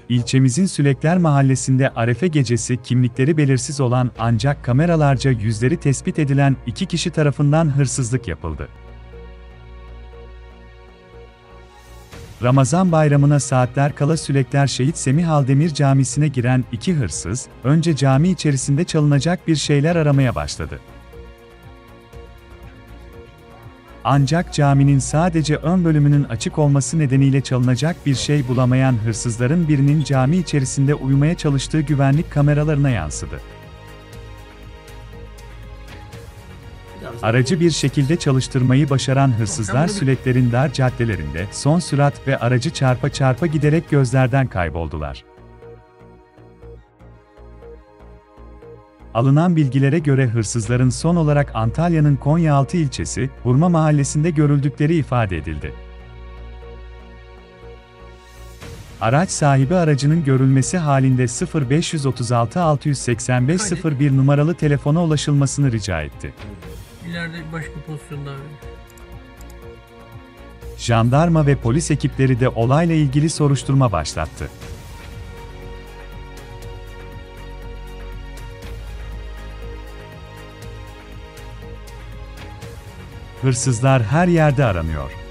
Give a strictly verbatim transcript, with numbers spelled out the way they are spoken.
İlçemizin Sülekler Mahallesi'nde Arefe gecesi kimlikleri belirsiz olan ancak kameralarca yüzleri tespit edilen iki kişi tarafından hırsızlık yapıldı. Ramazan bayramına saatler kala Sülekler Şehit Semih Aldemir Camisi'ne giren iki hırsız, önce cami içerisinde çalınacak bir şeyler aramaya başladı. Ancak caminin sadece ön bölümünün açık olması nedeniyle çalınacak bir şey bulamayan hırsızların birinin cami içerisinde uyumaya çalıştığı güvenlik kameralarına yansıdı. Aracı bir şekilde çalıştırmayı başaran hırsızlar Sülekler'in dar caddelerinde son sürat ve aracı çarpa çarpa giderek gözlerden kayboldular. Alınan bilgilere göre hırsızların son olarak Antalya'nın Konyaaltı ilçesi, Burma mahallesinde görüldükleri ifade edildi. Araç sahibi aracının görülmesi halinde sıfır beş otuz altı altı yüz seksen beş sıfır bir numaralı telefona ulaşılmasını rica etti. İleride başka pozisyonda abi. Jandarma ve polis ekipleri de olayla ilgili soruşturma başlattı. Hırsızlar her yerde aranıyor.